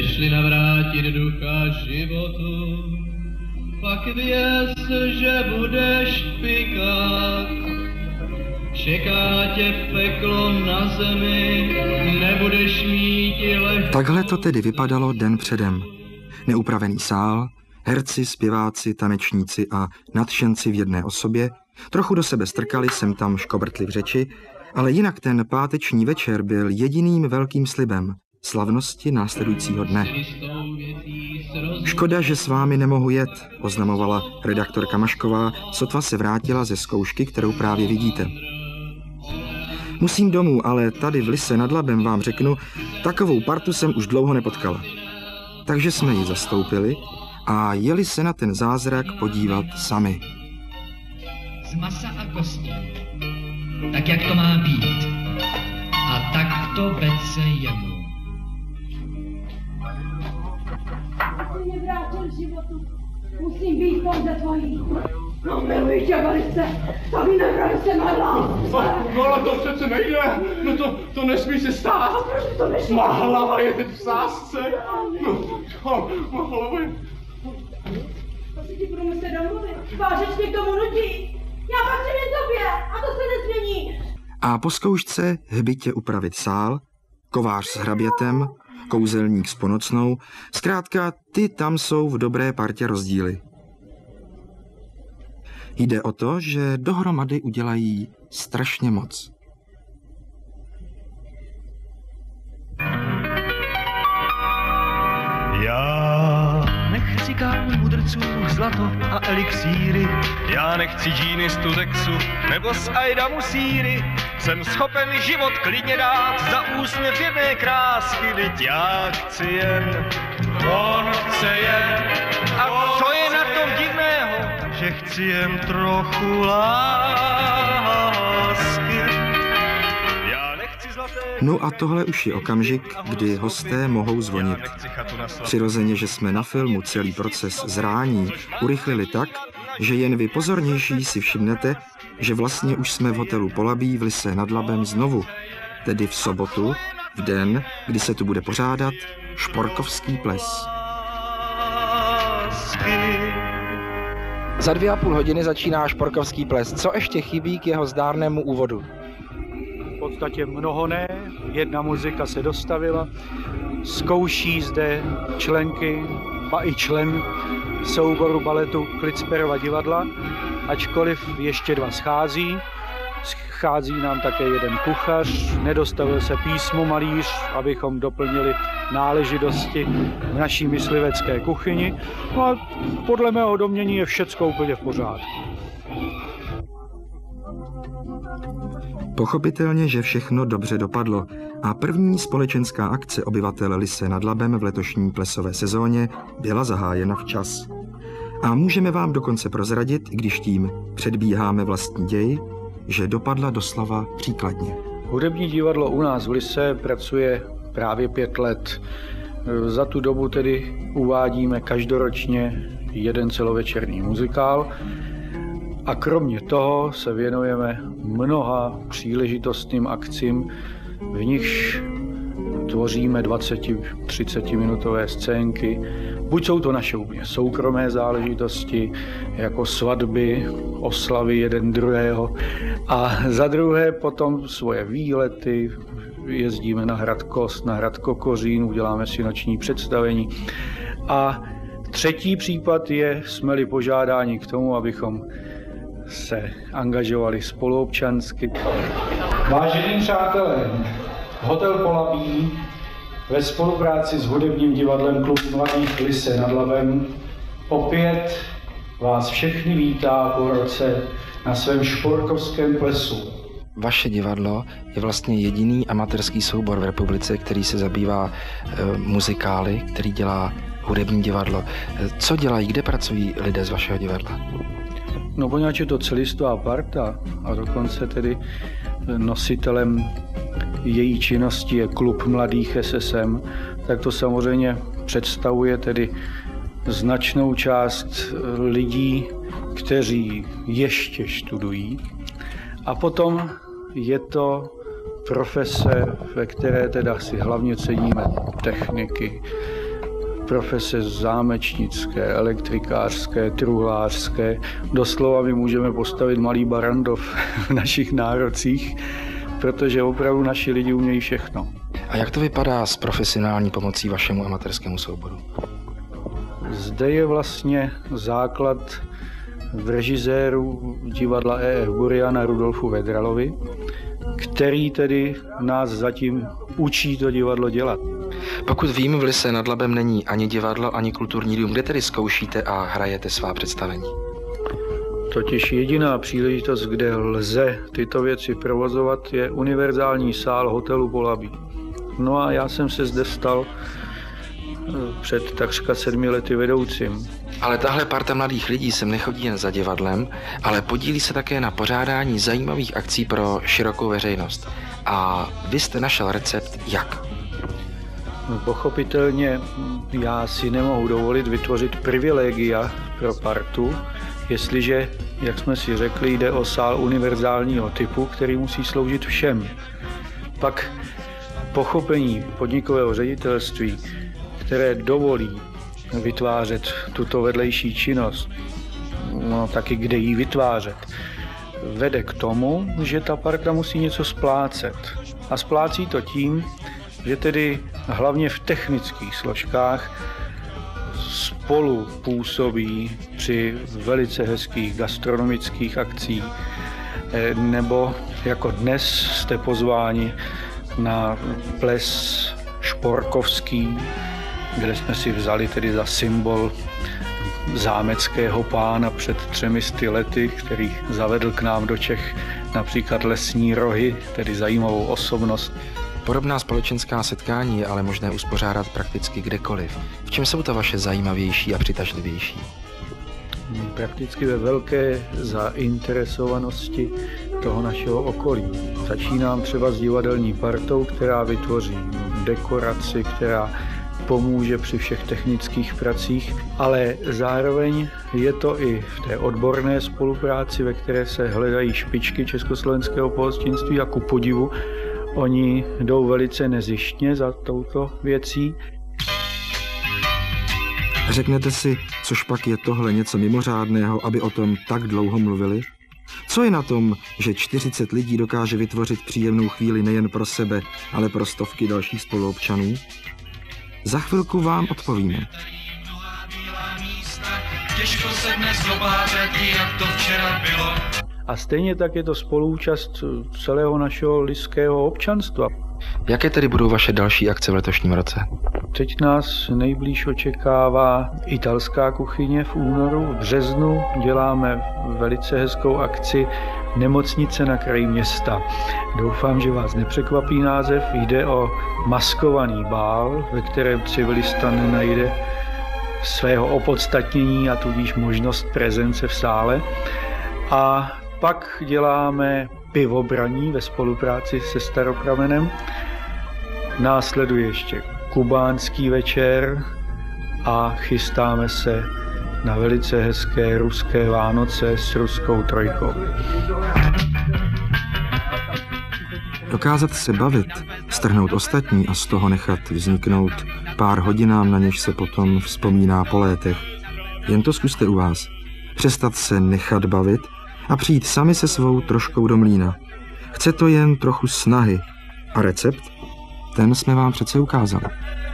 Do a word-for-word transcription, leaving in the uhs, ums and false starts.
chceš-li navrátit ducha životu, pak věz, že budeš pikat. Čeká tě peklo na zemi, nebudeš mít lehkou. Takhle to tedy vypadalo den předem. Neupravený sál, herci, zpěváci, tanečníci a nadšenci v jedné osobě, trochu do sebe strkali, sem tam škobrtli v řeči, ale jinak ten páteční večer byl jediným velkým slibem slavnosti následujícího dne. Škoda, že s vámi nemohu jet, oznamovala redaktorka Mašková, sotva se vrátila ze zkoušky, kterou právě vidíte. Musím domů, ale tady v Lise nad Labem vám řeknu, takovou partu jsem už dlouho nepotkala. Takže jsme ji zastoupili a jeli se na ten zázrak podívat sami. Z masa a kosti, tak jak to má být. A tak to vece jemu. Ty mě vrátil životu, musím být pouze tvojí. No miluji tě velice, to mi nebrali se malá. No ale to přece nejde, no to, to nesmí se stát. A proč to nesmí? Má hlava je teď v sásce. No, no, má hlava je... To si ti budu muset domluvit, vážeč mě k tomu nutí. Já patřím jen tobě a to se nezmění. A po zkoušce hbitě upravit sál, kovář s hrabětem, kouzelník s ponocnou, zkrátka ty tam jsou v dobré partě rozdíly. Jde o to, že dohromady udělají strašně moc. Já nechci kámen mudrců, zlato a elixíry. Já nechci džíny z Tuzexu nebo z Aida Musíry. Jsem schopen život klidně dát za úsměv jedné krásky. Vždyť já chci jen, on chce jen. A co je na tom divného, že chci jen trochu lásky. Já nechci zlaté... No a tohle už je okamžik, kdy hosté mohou zvonit. Přirozeně, že jsme na filmu celý proces zrání urychlili tak, že jen vy pozornější si všimnete, že vlastně už jsme v hotelu Polabí v Lise nad Labem znovu, tedy v sobotu, v den, kdy se tu bude pořádat šporkovský ples. Za dvě a půl hodiny začíná šporkovský ples. Co ještě chybí k jeho zdárnému úvodu? V podstatě mnoho ne, jedna muzika se dostavila, zkouší zde členky, ba i člen souboru baletu Klitsperova divadla, ačkoliv ještě dva schází. Schází nám také jeden kuchař, nedostavil se písmo malíř, abychom doplnili náležitosti v naší myslivecké kuchyni. No a podle mého domnění je všecko úplně v pořádku. Pochopitelně, že všechno dobře dopadlo a první společenská akce obyvatel Lise nad Labem v letošní plesové sezóně byla zahájena včas. A můžeme vám dokonce prozradit, když tím předbíháme vlastní děj, že dopadla doslova příkladně. Hudební divadlo u nás v Lise pracuje právě pět let. Za tu dobu tedy uvádíme každoročně jeden celovečerní muzikál a kromě toho se věnujeme mnoha příležitostným akcím, v nichž tvoříme dvacet až třicet minutové scénky. Buď jsou to naše úplně soukromé záležitosti, jako svatby, oslavy jeden druhého, a za druhé potom svoje výlety, jezdíme na hrad Kost, na hrad Kokořín, uděláme si noční představení. A třetí případ je, jsme-li požádáni k tomu, abychom se angažovali spoluobčansky. Vážení přátelé, hotel Polabí ve spolupráci s hudebním divadlem Klub mladých Lise nad Labem opět vás všechny vítá po roce na svém šporkovském plesu. Vaše divadlo je vlastně jediný amatérský soubor v republice, který se zabývá e, muzikály, který dělá hudební divadlo. Co dělají, kde pracují lidé z vašeho divadla? No poněvadž je to celistvá parta a dokonce tedy nositelem její činnosti je Klub mladých S S M, tak to samozřejmě představuje tedy značnou část lidí, kteří ještě študují. A potom je to profese, ve které teda si hlavně ceníme techniky, profese zámečnické, elektrikářské, truhlářské. Doslova my můžeme postavit malý Barrandov v našich nárocích, protože opravdu naši lidi umějí všechno. A jak to vypadá s profesionální pomocí vašemu amatérskému souboru? Zde je vlastně základ v režiséru divadla E F Buriana Rudolfu Vedralovi, který tedy nás zatím učí to divadlo dělat. Pokud vím, v Lise nad Labem není ani divadlo, ani kulturní dům. Kde tedy zkoušíte a hrajete svá představení? Totiž jediná příležitost, kde lze tyto věci provozovat, je univerzální sál hotelu Polabí. No a já jsem se zde stal před takřka sedmi lety vedoucím. Ale tahle parta mladých lidí sem nechodí jen za divadlem, ale podílí se také na pořádání zajímavých akcí pro širokou veřejnost. A vy jste našel recept jak? Pochopitelně já si nemohu dovolit vytvořit privilegia pro partu, jestliže, jak jsme si řekli, jde o sál univerzálního typu, který musí sloužit všem. Pak pochopení podnikového ředitelství, které dovolí vytvářet tuto vedlejší činnost, no taky kde ji vytvářet, vede k tomu, že ta parta musí něco splácet. A splácí to tím, že tedy hlavně v technických složkách spolu působí při velice hezkých gastronomických akcích, nebo jako dnes jste pozváni na ples šporkovský, kde jsme si vzali tedy za symbol zámeckého pána před třemi sty lety, který zavedl k nám do Čech například lesní rohy, tedy zajímavou osobnost. Podobná společenská setkání je ale možné uspořádat prakticky kdekoliv. V čem jsou ta vaše zajímavější a přitažlivější? Prakticky ve velké zainteresovanosti toho našeho okolí. Začínám třeba s divadelní partou, která vytvoří dekoraci, která pomůže při všech technických pracích, ale zároveň je to i v té odborné spolupráci, ve které se hledají špičky československého pohostinství a ku podivu oni jdou velice nezištně za touto věcí. Řeknete si, což pak je tohle něco mimořádného, aby o tom tak dlouho mluvili? Co je na tom, že čtyřicet lidí dokáže vytvořit příjemnou chvíli nejen pro sebe, ale pro stovky dalších spoluobčanů? Za chvilku vám odpovíme. Těžko se dnes dobářetí, jak to včera bylo. A stejně tak je to spoluúčast celého našeho liského občanstva. Jaké tedy budou vaše další akce v letošním roce? Teď nás nejblíž očekává italská kuchyně v únoru. V březnu děláme velice hezkou akci Nemocnice na kraji města. Doufám, že vás nepřekvapí název. Jde o maskovaný bál, ve kterém civilista nenajde svého opodstatnění a tudíž možnost prezence v sále. A pak děláme pivobraní ve spolupráci se Staropramenem. Následuje ještě kubánský večer a chystáme se na velice hezké ruské Vánoce s ruskou trojkou. Dokázat se bavit, strhnout ostatní a z toho nechat vzniknout pár hodinám, na něž se potom vzpomíná po létech. Jen to zkuste u vás. Přestat se nechat bavit a přijít sami se svou troškou do mlýna. Chce to jen trochu snahy. A recept? Ten jsme vám přece ukázali.